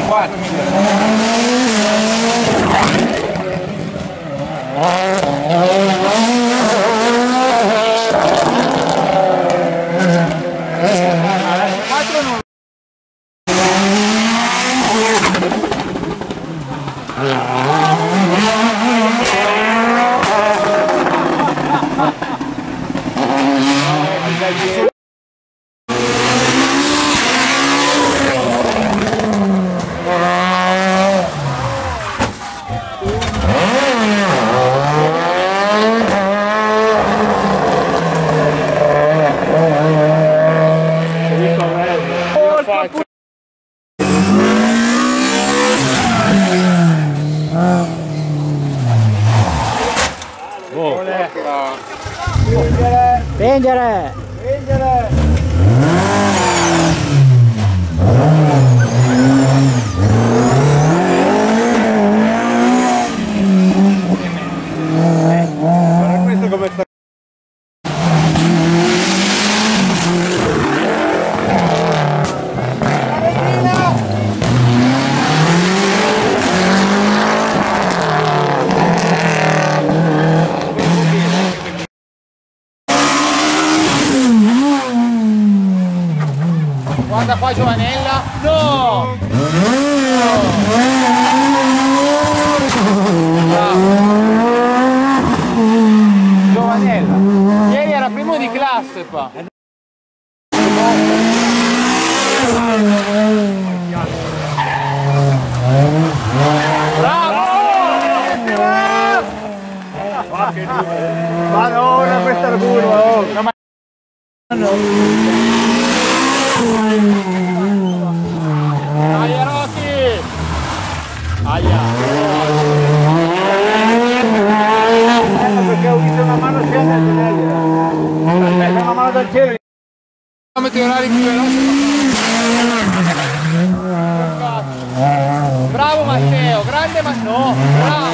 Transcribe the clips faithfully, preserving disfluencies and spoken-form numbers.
Spingere! Spingere! Guarda questo come sta. Guarda qua Giovanella, no! Giovanella, ieri era primo di classe qua. Bravo! Madonna, questa è la curva, oh! No, ma... Aia Rocky! Aia! Perché ho visto una mano scendere, aspetta una mano dal cielo. Meteorari più veloci. Bravo Matteo, grande ma no, bravo,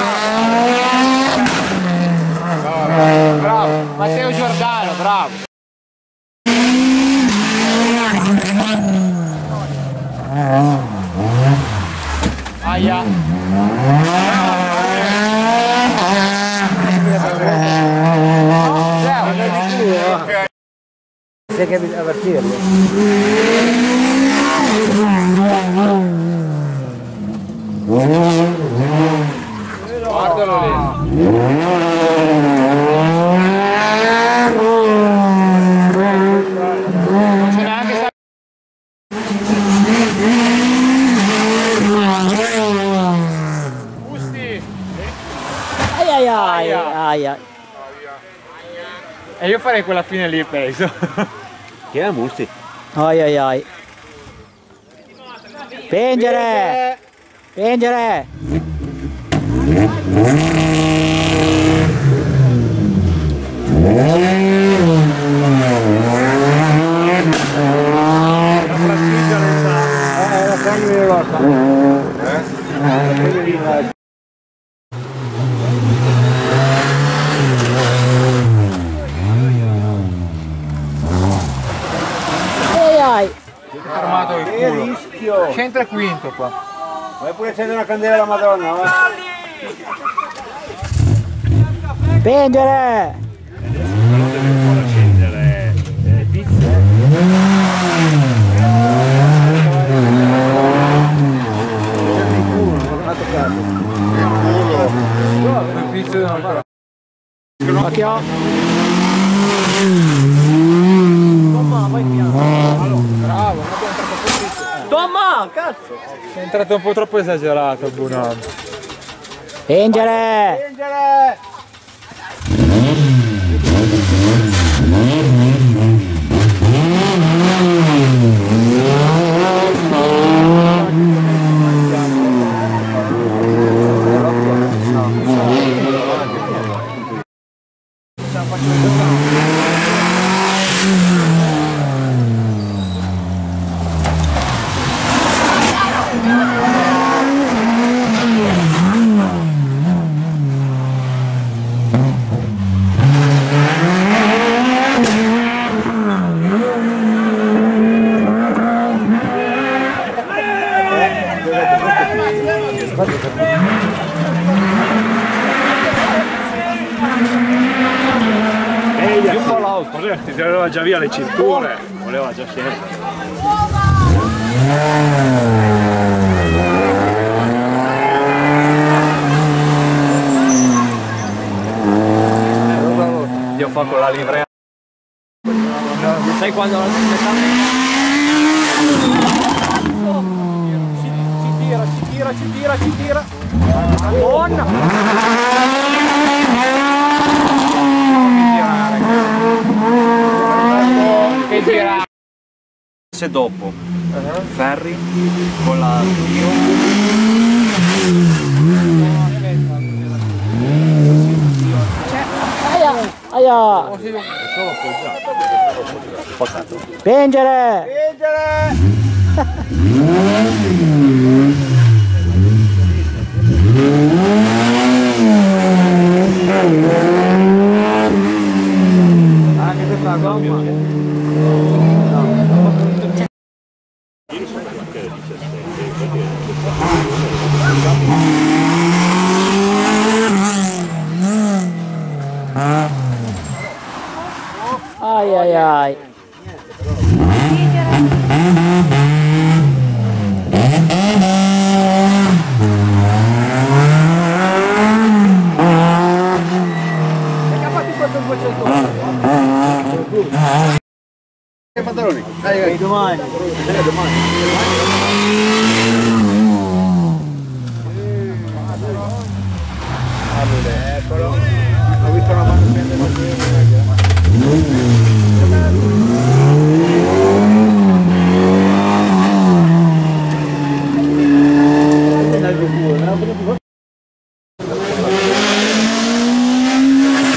bravo, bravo, Matteo Giordano, bravo. Aia. Sei che bisogna partirlo. Guardalo lì. Non c'è neanche sa... Gusti. Ai ai ai ai ai. E io farei quella fine lì, penso. Chi è Musti? Ai ai ai. Spingere! Spingere! Eh, la famiglia rossa. Eh? Ai! Fermato il Che culo. rischio! Centro e quinto qua. Vai pure accendere una candela alla Madonna, va? Spingere! Non deve ancora accendere eh, pizza. Occhio! Tomma, vai piano. Bravo, Tomma, cazzo! è entrato un po' troppo esagerato, buono. Spingere! Spingere! Ehi, un po' l'auto, ti tirava già via le cinture, voleva già scendere. Io fa con la livrea. Sai quando la ci, ci tira, ci tira, ci tira, ci tira. Madonna! Che girare. Se dopo ferri con la Aia, aia. Spingere. Anche se fa gomma. Ai ai ai. Che pantaloni? Dai, dai, domani. Dai, domani. Allora, eccolo. Ho visto una mano prendere la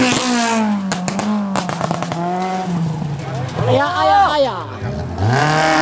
Aia aia aia.